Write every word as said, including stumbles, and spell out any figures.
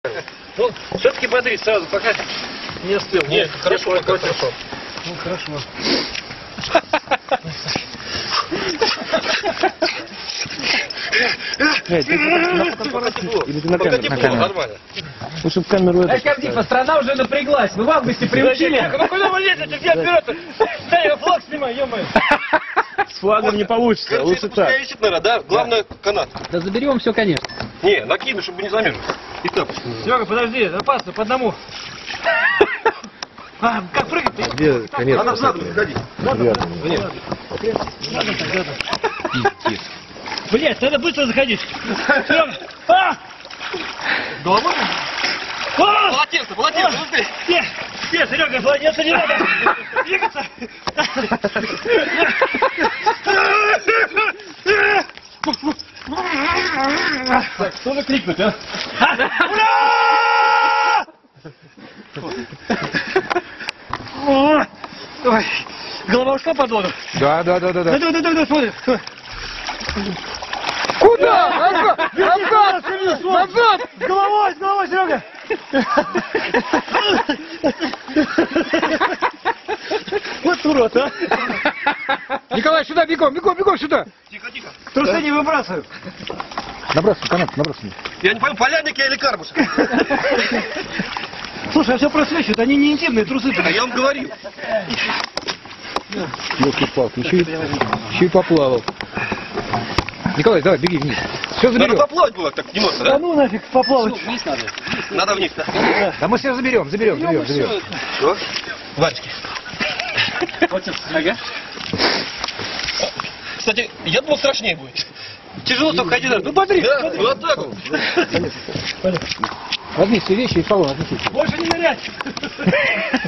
Ну, все-таки бодрись сразу, пока не остыл. Нет, ну, хорошо, как хорошо. Ну, хорошо. Или ты на камеру? Нормально. Ну, чтобы камеру это... Типа, страна уже напряглась, вы в августе приучили. Ну куда вы лезете? Где вперед? Дай я флаг снимай, ё-моё. С флагом не получится, Короче, лучше это пускай так. висит, наверное, да? Главное, канат. Да заберем все, конечно. Не, накину, чтобы не замерз. И тапочки. Серега, подожди, это опасно, по одному. А, как прыгать-то? Где конец? Надо взаду заходить. Нет. Блять, надо быстро заходить. Серега, а! Головой? А! Полотенце, полотенце, быстрее. Нет, нет, Серега, полотенце не надо. Двигаться. Так, что же крикнуть, а? Ура! Ой, голова ушла под воду. Да, да, да, да, да. Давай, давай, давай, смотри. Куда? Назад! Назад! Назад! С головой, с головой, Серега. Вот урод, а. Николай, сюда, бегом, бегом, бегом сюда! Тихо, тихо. Трусы не выбрасываю. Набрасывай, канат, набрасывай. Я не пойму, полярник я или карбус? Слушай, а все просвечивают, они не интимные трусы. А я вам говорил. Ёлки-палки, еще, и- еще и поплавал. Николай, давай, беги вниз. Все Надо заберем. поплавать было так, не можно, Да да? ну нафиг, поплавать. Надо вниз, да? Да мы все заберем, заберем, заберем, заберем. Что? Варечки. Ага. Кстати, я думал, страшнее будет. Тяжело только ходить. Ну, смотри. Да, вот так вот. Возьми все вещи и в салон отнеси. Больше не нырять.